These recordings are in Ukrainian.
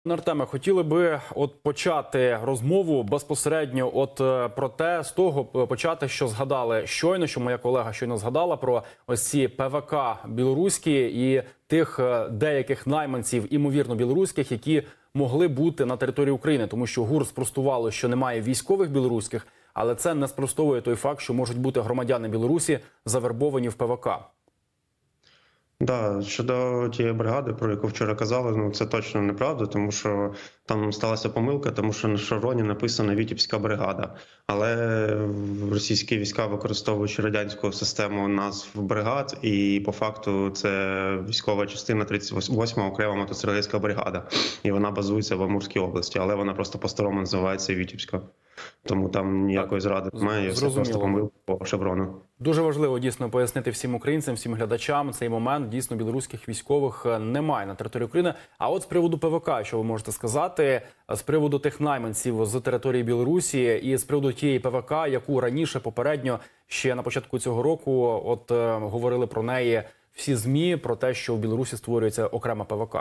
Артеме, хотіли би почати розмову безпосередньо про те, з того почати, що згадали щойно, що моя колега щойно згадала про ось ці ПВК білоруські і тих деяких найманців, імовірно білоруських, які могли бути на території України, тому що ГУР спростувало, що немає військових білоруських, але це не спростовує той факт, що можуть бути громадяни Білорусі завербовані в ПВК. Да, щодо тієї бригади, про яку вчора казали, ну це точно неправда, тому що там сталася помилка, тому що на шевроні написано «Вітебська бригада». Але російські війська, використовуючи радянську систему назв бригад, і по факту це військова частина 38-ма окрема мотострілецька бригада. І вона базується в Амурській області, але вона просто по-старому називається «Вітебська». Тому там ніякої зради немає, це просто помилка по шеврону. Дуже важливо дійсно пояснити всім українцям, всім глядачам цей момент. Дійсно, білоруських військових немає на території України. А от з приводу ПВК, що ви можете сказати, з приводу тих найманців з території Білорусі і з приводу тієї ПВК, яку раніше попередньо, ще на початку цього року, говорили про неї всі ЗМІ, про те, що в Білорусі створюється окрема ПВК.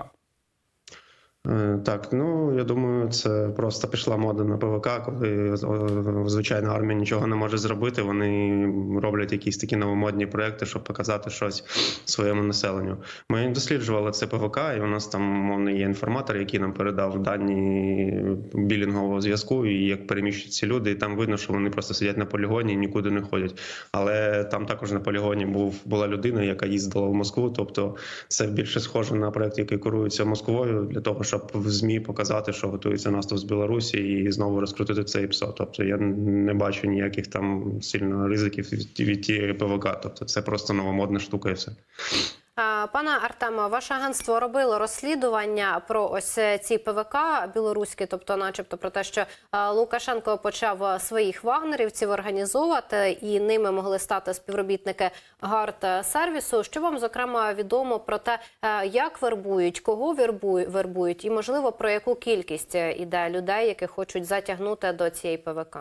Так, ну я думаю, це просто пішла мода на ПВК, коли звичайна армія нічого не може зробити. Вони роблять якісь такі новомодні проекти, щоб показати щось своєму населенню. Ми досліджували це ПВК, і у нас там мовний є інформатор, який нам передав дані білінгового зв'язку і як переміщуються люди. І там видно, що вони просто сидять на полігоні і нікуди не ходять. Але там також на полігоні була людина, яка їздила в Москву. Тобто це більше схоже на проект, який керується Москвою, для того, щоб в ЗМІ показати, що готується наступ з Білорусі і знову розкрутити цей ПСО. Тобто я не бачу ніяких там сильно ризиків від тієї ПВК. Тобто це просто новомодна штука і все. Пане Артеме, ваше агентство робило розслідування про ось ці ПВК білоруські, тобто начебто про те, що Лукашенко почав своїх вагнерівців організовувати і ними могли стати співробітники ГАРД-сервісу. Що вам, зокрема, відомо про те, як вербують, кого вербують і, можливо, про яку кількість іде людей, яких хочуть затягнути до цієї ПВК?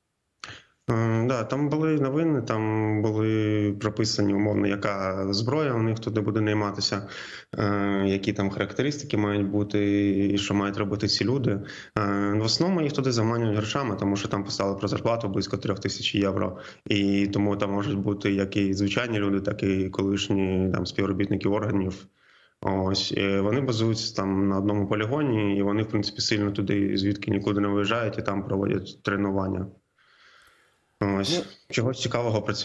Да, там були новини, там були прописані умовно, яка зброя у них туди буде найматися, які там характеристики мають бути і що мають робити ці люди. В основному їх туди заманюють грошами, тому що там писали про зарплату близько 3000 євро. І тому там можуть бути як і звичайні люди, так і колишні там співробітники органів. Ось вони базуються там на одному полігоні, і вони, в принципі, сильно туди, звідки нікуди не виїжджають, і там проводять тренування. Ось чогось цікавого про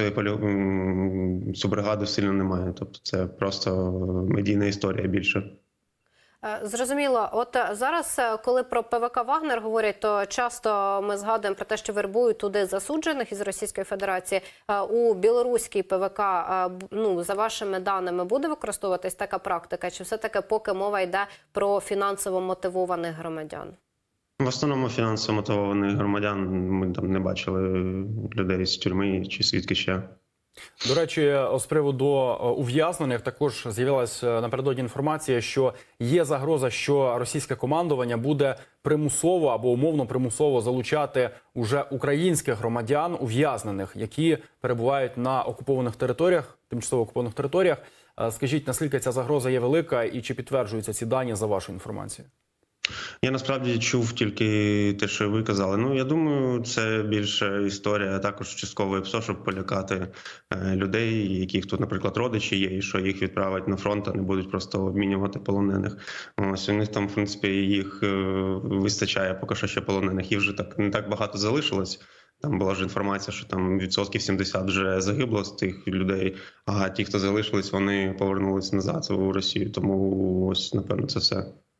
цю бригаду сильно немає. Тобто це просто медійна історія більше. Зрозуміло. От зараз, коли про ПВК «Вагнер» говорять, то часто ми згадуємо про те, що вербують туди засуджених із Російської Федерації. У білоруській ПВК, ну, за вашими даними, буде використовуватись така практика? Чи все-таки поки мова йде про фінансово мотивованих громадян? В основному фінансово мотивованих громадян. Ми там не бачили людей з тюрми чи звідки ще. До речі, з приводу ув'язнених також з'явилася напередодні інформація, що є загроза, що російське командування буде примусово або умовно примусово залучати уже українських громадян ув'язнених, які перебувають на окупованих територіях, тимчасово окупованих територіях. Скажіть, наскільки ця загроза є велика і чи підтверджуються ці дані за вашу інформацію? Я насправді чув тільки те, що ви казали. Ну, я думаю, це більше історія також часткової ПСО, щоб полякати людей, яких тут, наприклад, родичі є, і що їх відправять на фронт, а не будуть просто обмінювати полонених. Ось у них там, в принципі, їх вистачає поки що ще полонених. Їх вже не так багато залишилось. Там була ж інформація, що там 70% вже загибло з тих людей, а ті, хто залишились, вони повернулись назад у Росію. Тому ось, напевно, це все.